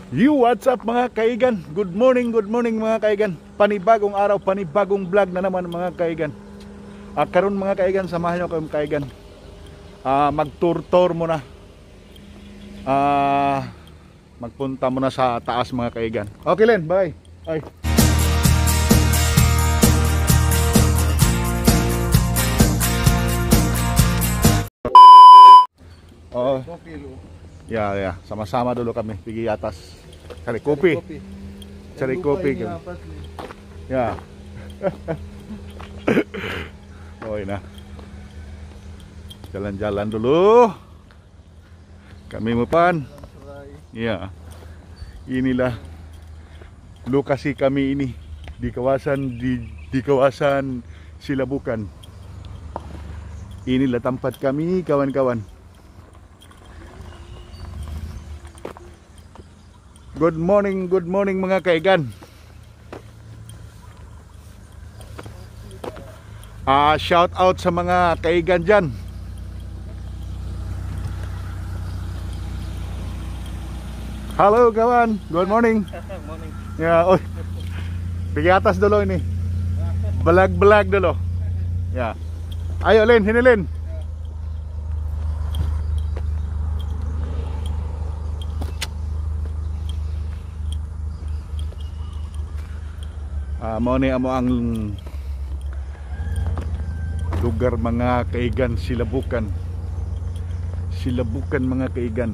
What's up mga kaigan? Good morning mga kaigan. Panibagong araw, panibagong vlog na naman mga kaigan. Karon mga kaigan, samahan nyo kayo mga kaigan. Mag-tour muna. Magpunta muna sa taas mga kaigan. Okay Len, bye. Bye. Oh. Ya, sama-sama dulu kami pergi atas cari kopi. Cari kopi. Ya. Oh, ini. Jalan-jalan dulu. Kami mupan. Ya. Inilah lokasi kami ini di kawasan Silabukan. Inilah tempat kami kawan-kawan. Good morning mga kaigan. Shout out sa mga kaigan dyan. Halo kawan, good morning. Morning. Ya, oh. Pergi atas dulu ini. Belag-belag dulu. Ya. Ayo Len, sini Len. Mo ni amo ang lugar mga kaigan, Silabukan mga kaigan.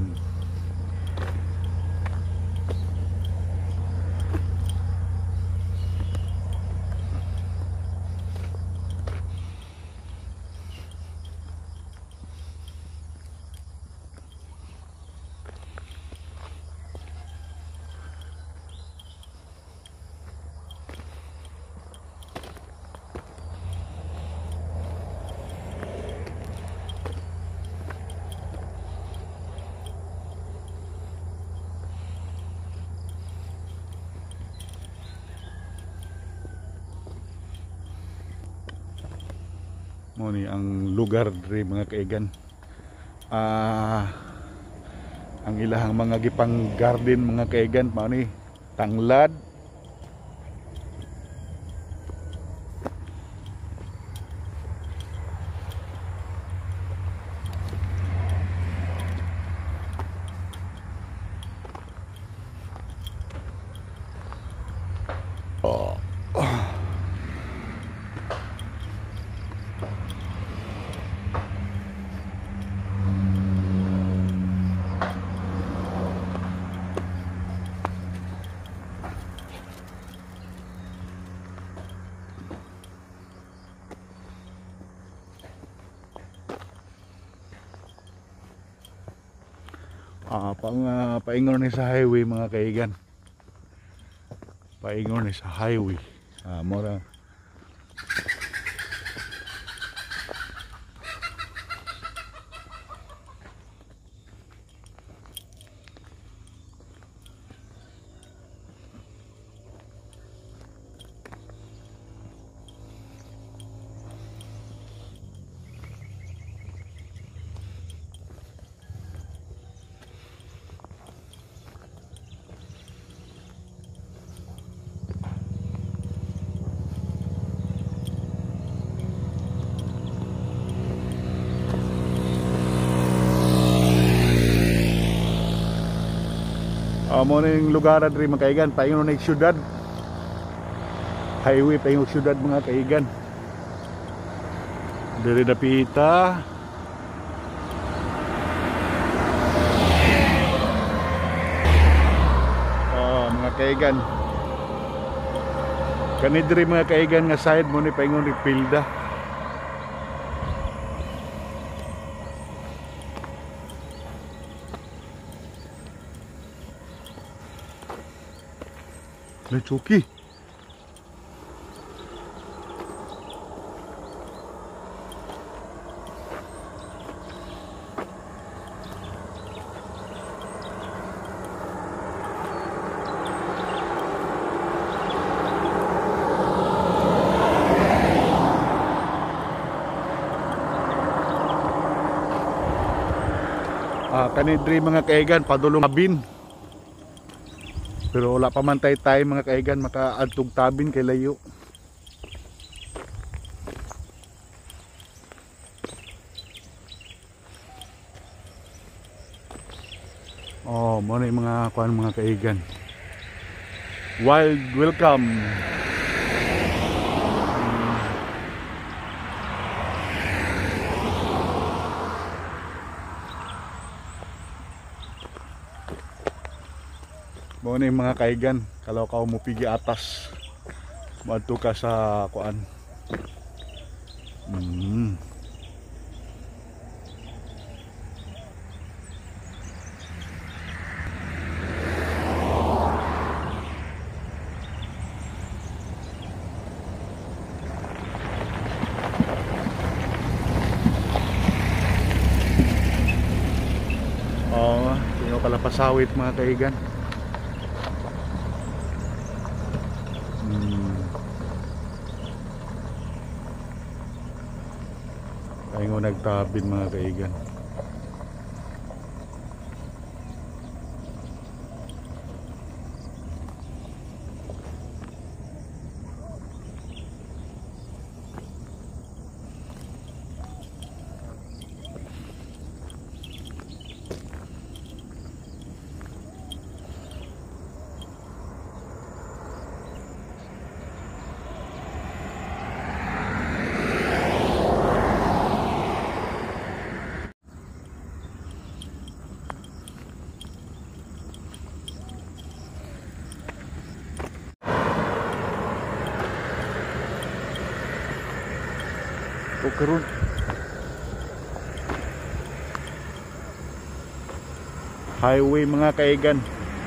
Mo ni ang lugar diri mga kaigan. Ang ilahang mga gipang garden mga kaigan mao ni tanglad. Paingon ni sa highway mga kaigan. Paingon ni sa highway. Mora. Mo ning lugar diri mga kaigan, paingon ni syudad. Highway paingon syudad mga kaigan. Diri dapita. Mga kaigan. Kani diri mga kaigan nga side mo ni paingon ni Pilda. Lechoki. Kanidri mga kaigan, padulong Tabin. Pero wala pa man tay mga kaigan makaadtog tabin kay layo. Oh, mo na yung mga kuan mga kaigan. Wild welcome. Mo na yung mga kaigan, kalau ka mo pigi atas. Maadto ka sa kuan. Tingnan pala pasawit mga kaigan. Ay nga nagtabin mga kaigan. O karon highway mga kaigan.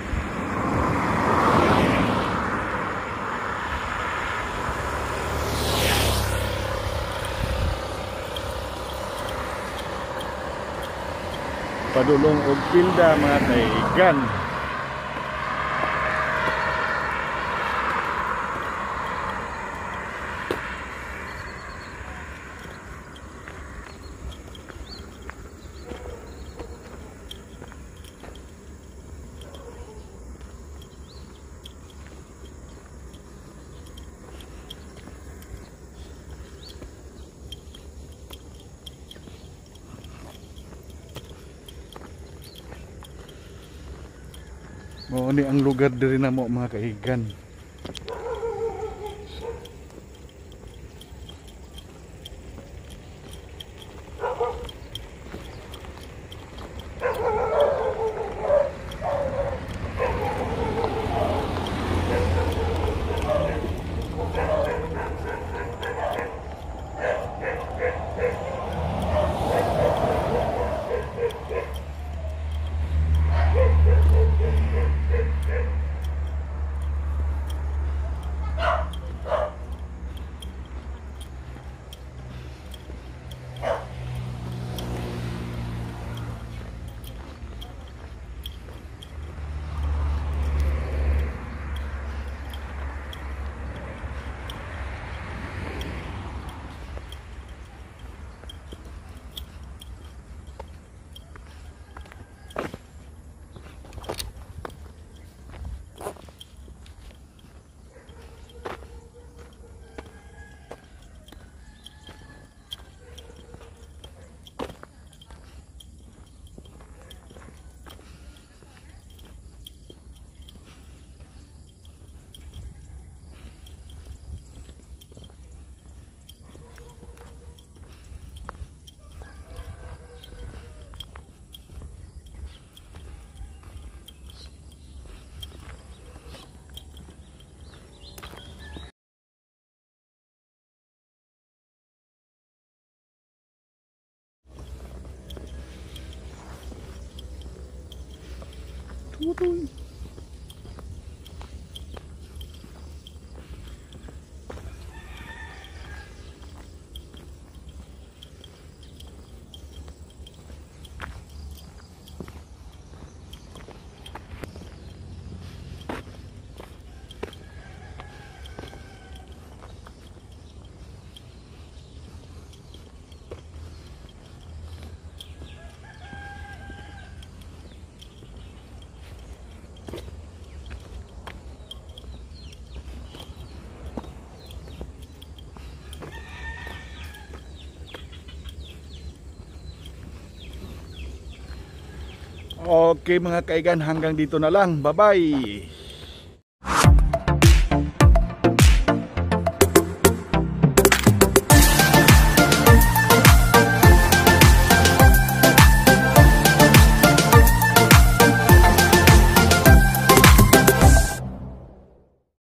Padulong og pilda mga kaigan. Mo ni ang lugar diri na mo mga kaigan. Tutoy. Okay mga kaigan, hanggang dito na lang. Bye-bye.